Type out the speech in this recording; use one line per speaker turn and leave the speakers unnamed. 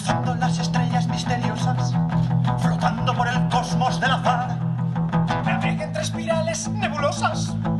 rozando las estrellas misteriosas, flotando por el cosmos del azar. Navega entre espirales nebulosas.